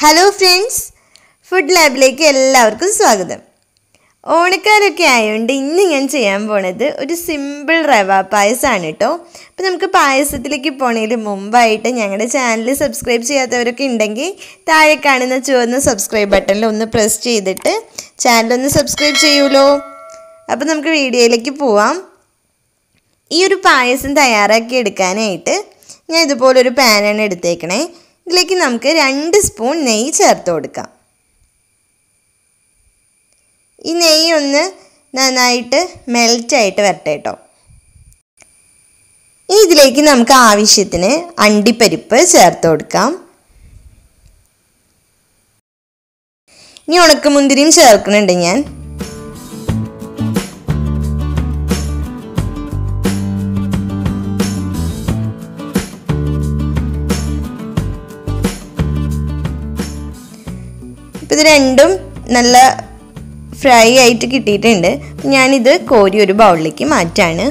Hello friends, food ലാബിലേക്ക് എല്ലാവർക്കും സ്വാഗതം. ഓണക്കാലമൊക്കെ ആയതുകൊണ്ട് ഇന്ന് ഞാൻ ചെയ്യാൻ പോണത് ഒരു സിമ്പിൾ റവ പായസമാണ് കേട്ടോ. അപ്പോൾ നമുക്ക് പായസത്തിലേക്ക് പോണതിന് മുമ്പായിട്ട് ഞങ്ങളുടെ ചാനൽ സബ്സ്ക്രൈബ് ചെയ്യാത്തവരൊക്കെ ഉണ്ടെങ്കിൽ താഴെ കാണുന്ന ചുവന്ന സബ്സ്ക്രൈബ് ബട്ടണിൽ ഒന്ന് പ്രസ് ചെയ്തിട്ട് ചാനലൊന്ന് സബ്സ്ക്രൈബ് ചെയ്യൂലോ. അപ്പോൾ നമുക്ക് വീഡിയോയിലേക്ക് പോവാം. ഈ ഒരു പായസം തയ്യാറാക്കി എടുക്കാനായിട്ട് ഞാൻ ഇതുപോലൊരു പാനാണ് എടുത്തേക്കണേ. ഇതിലേക്ക് നമുക്ക് 2 സ്പൂൺ നെയ്യ് ചേർത്ത് കൊടുക്കാം. ഈ നെയ്യ് ഒന്ന് നന്നായിട്ട് മെൽറ്റായിട്ട് വരട്ടെ കേട്ടോ. ഇനി ഇതിലേക്ക് നമുക്ക് ആവശ്യത്തിന് അണ്ടിപ്പരിപ്പ് ചേർത്ത് കൊടുക്കാം. ഇനി ഉണക്കമുന്തിരിയും ചേർക്കുന്നുണ്ട് ഞാൻ. ഇത് രണ്ടും നല്ല ഫ്രൈ ആയിട്ട് കിട്ടിയിട്ടുണ്ട്. ഞാനിത് കോരി ഒരു ബൗളിലേക്ക് മാറ്റാണ്.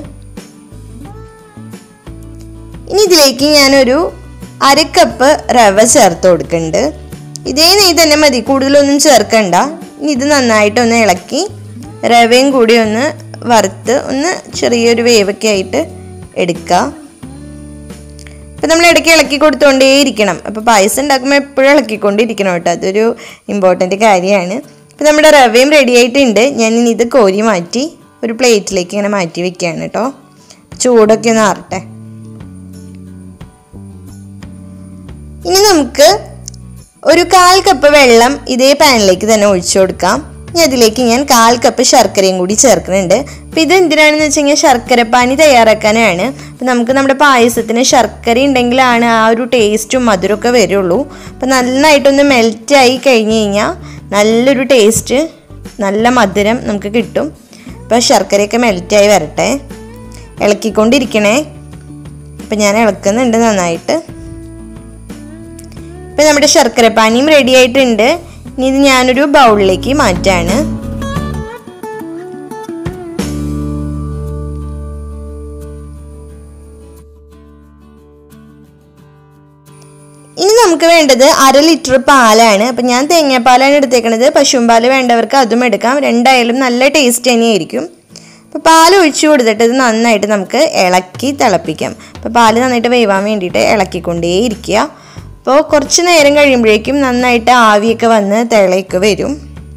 ഇനി ഇതിലേക്ക് ഞാനൊരു 1/2 കപ്പ് റവ ചേർത്ത് കൊടുക്കുന്നുണ്ട്. ഇതേ നെയ്യ് തന്നെ മതി, കൂടുതലൊന്നും ചേർക്കണ്ട. ഇനി ഇത് നന്നായിട്ടൊന്ന് ഇളക്കി റവയും കൂടി ഒന്ന് വറുത്ത് ഒന്ന് ചെറിയൊരു വേവൊക്കെ ആയിട്ട് എടുക്കുക. അപ്പോൾ നമ്മൾ ഇടയ്ക്ക് ഇളക്കി കൊടുത്തുകൊണ്ടേ ഇരിക്കണം. അപ്പോൾ പായസം ഉണ്ടാക്കുമ്പോൾ എപ്പോഴും ഇളക്കിക്കൊണ്ടിരിക്കണം കേട്ടോ, അതൊരു ഇമ്പോർട്ടൻ്റ് കാര്യമാണ്. അപ്പോൾ നമ്മുടെ റവയും റെഡി ആയിട്ടുണ്ട്. ഞാൻ ഇനി ഇത് കോരി മാറ്റി ഒരു പ്ലേറ്റിലേക്ക് ഇങ്ങനെ മാറ്റി വെക്കുകയാണ് കേട്ടോ. ചൂടൊക്കെ ഒന്ന് ആറട്ടെ. ഇനി നമുക്ക് ഒരു 1/4 കപ്പ് വെള്ളം ഇതേ പാനിലേക്ക് തന്നെ ഒഴിച്ചു കൊടുക്കാം. ഇനി അതിലേക്ക് ഞാൻ 1/4 കപ്പ് ശർക്കരയും കൂടി ചേർക്കുന്നുണ്ട്. അപ്പോൾ ഇത് എന്തിനാണെന്ന് വെച്ച് കഴിഞ്ഞാൽ ശർക്കരപ്പാനി തയ്യാറാക്കാനാണ്. അപ്പോൾ നമുക്ക് നമ്മുടെ പായസത്തിന് ശർക്കര ഉണ്ടെങ്കിലാണ് ആ ഒരു ടേസ്റ്റും മധുരമൊക്കെ വരുള്ളൂ. അപ്പോൾ നന്നായിട്ടൊന്ന് മെൽറ്റായി കഴിഞ്ഞ് കഴിഞ്ഞാൽ നല്ലൊരു ടേസ്റ്റ്, നല്ല മധുരം നമുക്ക് കിട്ടും. അപ്പോൾ ശർക്കരയൊക്കെ മെൽറ്റായി വരട്ടെ, ഇളക്കിക്കൊണ്ടിരിക്കണേ. അപ്പോൾ ഞാൻ ഇളക്കുന്നുണ്ട് നന്നായിട്ട്. ഇപ്പോൾ നമ്മുടെ ശർക്കരപ്പാനിയും റെഡി ആയിട്ടുണ്ട്. ഇനി ഇത് ഞാനൊരു ബൗളിലേക്ക് മാറ്റാണ്. ഇനി നമുക്ക് വേണ്ടത് 1/2 ലിറ്റർ പാലാണ്. അപ്പം ഞാൻ തേങ്ങാപ്പാലാണ് എടുത്തേക്കണത്. പശുമ്പാൽ വേണ്ടവർക്ക് അതും എടുക്കാം, രണ്ടായാലും നല്ല ടേസ്റ്റ് തന്നെയായിരിക്കും. അപ്പോൾ പാൽ ഒഴിച്ചു കൊടുത്തിട്ട് ഇത് നന്നായിട്ട് നമുക്ക് ഇളക്കി തിളപ്പിക്കാം. അപ്പോൾ പാൽ നന്നായിട്ട് വേവാൻ വേണ്ടിയിട്ട് ഇളക്കിക്കൊണ്ടേ ഇരിക്കുക. അപ്പോൾ കുറച്ച് നേരം കഴിയുമ്പോഴേക്കും നന്നായിട്ട് ആവിയൊക്കെ വന്ന് തിളയൊക്കെ വരും.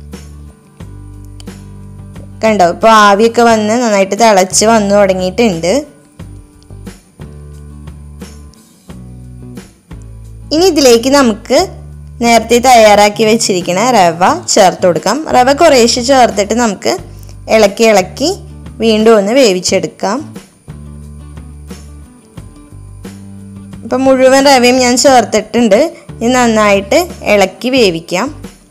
കണ്ടോ, ഇപ്പോൾ ആവിയൊക്കെ വന്ന് നന്നായിട്ട് തിളച്ച് വന്നു തുടങ്ങിയിട്ടുണ്ട്. ഇനി ഇതിലേക്ക് നമുക്ക് നേരത്തെ തയ്യാറാക്കി വെച്ചിരിക്കുന്ന റവ ചേർത്ത് കൊടുക്കാം. റവ കുറേശ്ശെ ചേർത്തിട്ട് നമുക്ക് ഇളക്കി ഇളക്കി വീണ്ടും ഒന്ന് വേവിച്ചെടുക്കാം. ഇപ്പം മുഴുവൻ റവയും ഞാൻ ചേർത്തിട്ടുണ്ട്. ഇത് നന്നായിട്ട് ഇളക്കി വേവിക്കാം.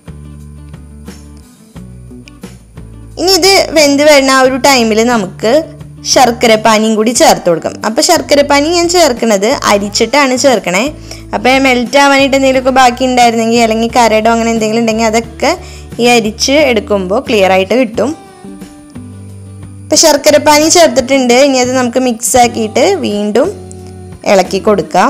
ഇനി ഇത് വെന്ത് വരുന്ന ആ ഒരു ടൈമിൽ നമുക്ക് ശർക്കരപ്പാനിയും കൂടി ചേർത്ത് കൊടുക്കാം. അപ്പോൾ ശർക്കരപ്പാനി ഞാൻ ചേർക്കുന്നത് അരിച്ചിട്ടാണ് ചേർക്കണേ. അപ്പോൾ മെൽറ്റ് ആവാനായിട്ട് എന്തെങ്കിലുമൊക്കെ ബാക്കി ഉണ്ടായിരുന്നെങ്കിൽ അല്ലെങ്കിൽ കരടോ അങ്ങനെ എന്തെങ്കിലും ഉണ്ടെങ്കിൽ അതൊക്കെ ഈ അരിച്ച് എടുക്കുമ്പോൾ ക്ലിയർ ആയിട്ട് കിട്ടും. ഇപ്പോൾ ശർക്കരപ്പാനി ചേർത്തിട്ടുണ്ട്. ഇനി അത് നമുക്ക് മിക്സ് ആക്കിയിട്ട് വീണ്ടും ഇളക്കി കൊടുക്കാം.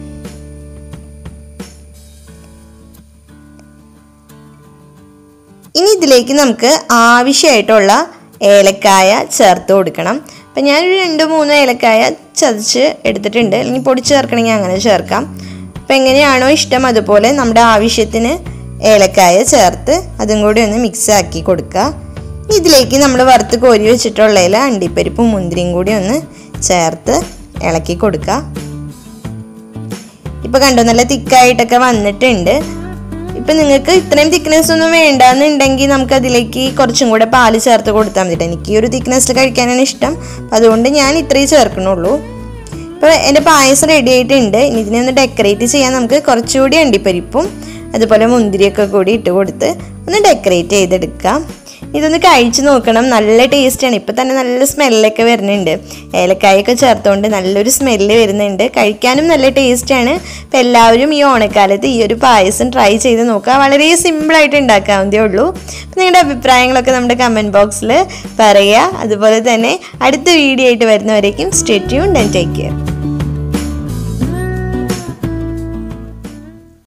ഇനി ഇതിലേക്ക് നമുക്ക് ആവശ്യമായിട്ടുള്ള ഏലക്കായ ചേർത്ത് കൊടുക്കണം. അപ്പം ഞാനൊരു 2-3 ഏലക്കായ ചതച്ച് എടുത്തിട്ടുണ്ട്. അല്ലെങ്കിൽ പൊടി ചേർക്കണമെങ്കിൽ അങ്ങനെ ചേർക്കാം. അപ്പം എങ്ങനെയാണോ ഇഷ്ടം അതുപോലെ നമ്മുടെ ആവശ്യത്തിന് ഏലക്കായ ചേർത്ത് അതും കൂടി ഒന്ന് മിക്സ് ആക്കി കൊടുക്കുക. ഇതിലേക്ക് നമ്മൾ വറുത്ത് കോരി വെച്ചിട്ടുള്ളതിൽ അണ്ടിപ്പരിപ്പും മുന്തിരിയും കൂടി ഒന്ന് ചേർത്ത് ഇളക്കി കൊടുക്കുക. ഇപ്പോൾ കണ്ടോ, നല്ല തിക്കായിട്ടൊക്കെ വന്നിട്ടുണ്ട്. ഇപ്പം നിങ്ങൾക്ക് ഇത്രയും തിക്നെസ് ഒന്നും വേണ്ടാന്നുണ്ടെങ്കിൽ നമുക്കതിലേക്ക് കുറച്ചും കൂടെ പാല് ചേർത്ത് കൊടുത്താൽ മതി. എനിക്ക് ഈ ഒരു തിക്നെസ്സിൽ കഴിക്കാനാണ് ഇഷ്ടം, അതുകൊണ്ട് ഞാൻ ഇത്രയും ചേർക്കണുള്ളൂ. ഇപ്പോൾ എൻ്റെ പായസം റെഡി ആയിട്ടുണ്ട്. ഇനി ഇതിനെ ഒന്ന് ഡെക്കറേറ്റ് ചെയ്യാൻ നമുക്ക് കുറച്ചുകൂടി അണ്ടിപ്പരിപ്പും അതുപോലെ മുന്തിരിയൊക്കെ കൂടി ഇട്ട് കൊടുത്ത് ഒന്ന് ഡെക്കറേറ്റ് ചെയ്തെടുക്കാം. ഇതൊന്ന് കഴിച്ച് നോക്കണം, നല്ല ടേസ്റ്റാണ്. ഇപ്പം തന്നെ നല്ല സ്മെല്ലൊക്കെ വരുന്നുണ്ട്. ഏലക്കായൊക്കെ ചേർത്തുകൊണ്ട് നല്ലൊരു സ്മെല്ല് വരുന്നുണ്ട്. കഴിക്കാനും നല്ല ടേസ്റ്റാണ്. അപ്പോൾ എല്ലാവരും ഈ ഓണക്കാലത്ത് ഈ ഒരു പായസം ട്രൈ ചെയ്ത് നോക്കുക. വളരെ സിമ്പിളായിട്ട് ഉണ്ടാക്കാവുന്നതേ ഉള്ളൂ. അപ്പോൾ നിങ്ങളുടെ അഭിപ്രായങ്ങളൊക്കെ നമ്മുടെ കമൻറ്റ് ബോക്സിൽ പറയുക. അതുപോലെ തന്നെ അടുത്ത വീഡിയോ ആയിട്ട് വരുന്നവരേക്കും stay tuned and take care.